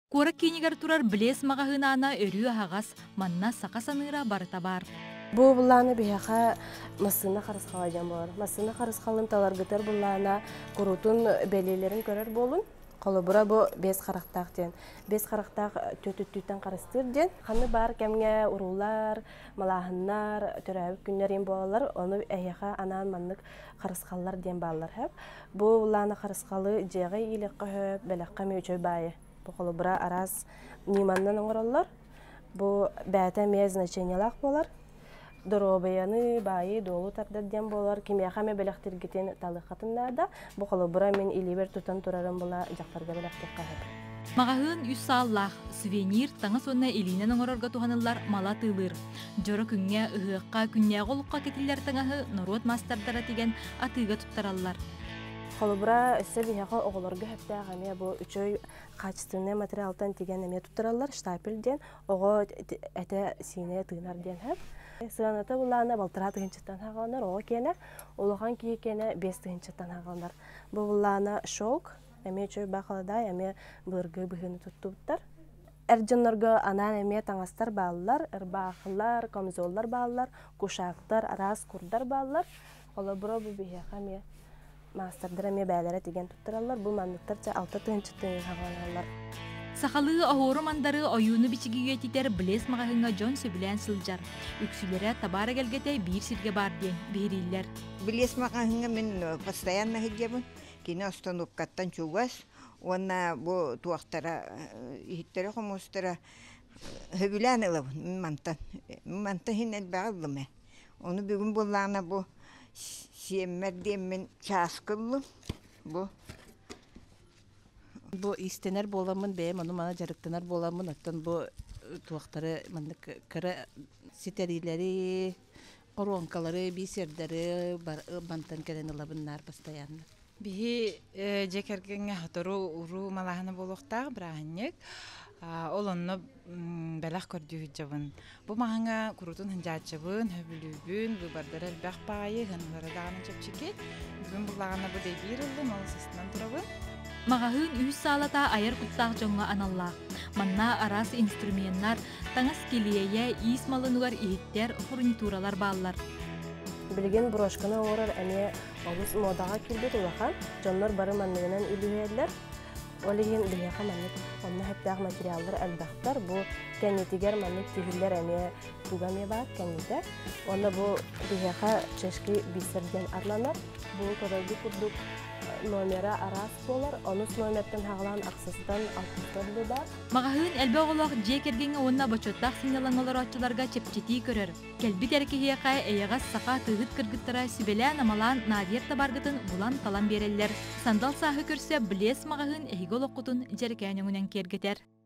Куорак кинигер турар білес мағағынана өрі ағас манна сақа саныра барыта бар. Бу булланы бияха масына харысхаладан бар. Масына харысхалын таларгытар буллана курутун белелерин көрөр болун. Колобура бу бес характак ден. Бес характак төтүттүтен карыстыр ден. Ханы бар кемге урулар, малахыннар, төрәбик күннәрен болалар. Оны әйяха анан маннык харысхаллар ден баллар хәп. Бу булланы харысхалы жегы илеккә хөп, беләккә мөчөй бае. Бу колобура арас ниманнан оңороллар. Бу бәтә мез значениялак болар. Доробаяны байы долу тардаден болар, кимияхаме белектиргетен талыхатыннада, бу колобура мен иливер тутан турарым була жактарга белектик кахат. Мағағын үс саллах, сувенир, таңа сонна илинен оңорорга туханылар мала тылыр. Жоры күнге, ыһыққа, күнне голукка кетилер таңағы народ мастардара теген атыга туттараллар. Колобура өссе бияха оголорга хептагаме бу үчөй качественный материалтан теген эме туттаралар, штапелден, ого эте сине тыынар ден хеп. Сыганата булана балтыра тыгынчыттан хагалар, ого кене, улухан кие кене 5 тыгынчыттан хагалар. Бу булана шелк, эме чөй бакалада, эме быргы быгыны туттуптар. Эржиннорго анан эме таңастар баалар, ырбаахылар, камзоллар баалар, кушактар, арас курдар баалар. Колобура бу бияхаме мастардыр эме бәләре тиген туттаралар, бу мандыктарча 6 тыгынчыттан хагалар. Сақалы ahoro мандары ойуны бичигиге титер білес мағағынға жон сөбілән сылжар. Үксілері табара келгете бір сирге бар ден, берейлер. Білес мағағынға мен постоянно хедебін. Кені остановкаттан чугас. Онна бұл туақтара, ихиттері қомыстары хөбілән ылабын, мантан. Мантан хин әлбәғылым. Оны бүгін болағына бұл сиеммерден мен часкылым. Бу истенер боламын бәем, оны мана жарыктанар боламын. Оттан бу туақтары кірі сетерилері, оронкалары, бисердері бантан кәрен олабыннар постоянно. Бихи жекергенге хатору уру малаханы болуқтағы бірағынек. Ол онны бәләқ көрдігі жабын. Бұ мағаңа күрутын хынжатшыбын, хөбілүбін, бұ бардары әлбәқ байы, хынлары дағаны чөпчекет. Бүгін бұлағана бұ дейбір ұлды, малы сыстынан тұрабын. Мағағын үс салата айыр құттақ жоңға аналлақ. Манна арас инструменттар, таңыз келие, ис малынуар иеттер, фурнитуралар баллар. Билген брошканы орар әме олыс модаға келді тұлақан, жонлар бары маннығынан үлуелер. Олеген білеға маннық, онна хәптағы материалдар әлбәқтар, бұл кәнетігер маннық тегілер әме туғаме бар кәнеті. Онда бұл білеға чешкі бисерден арланар, бұл көрәді күрдік номера арас болар, онус номерттен хағылан ақсыстан алтыстырды да. Мағағын әлбә оғылақ жекергенге онна бачоттақ сыңялаңылар атчыларға чепчети көрір. Кәлбі тәркеге әйеғас сақа тығыт кіргіттіра сүбелән амалан надер табаргытын бұлан талан берелер. Сандал сағы көрсе білес мағағын әйгі олық құтын жеркәніңінен кергетер.